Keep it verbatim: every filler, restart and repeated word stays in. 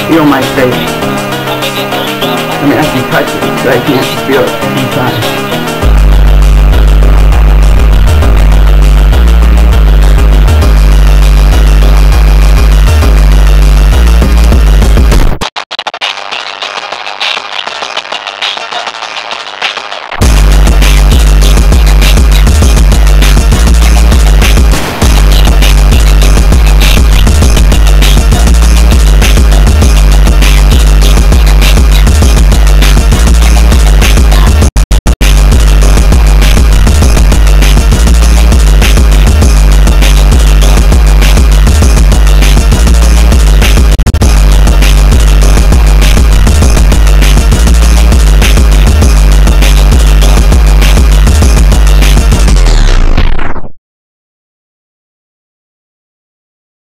feel my face. I mean, I can touch it, but I can't feel it sometimes.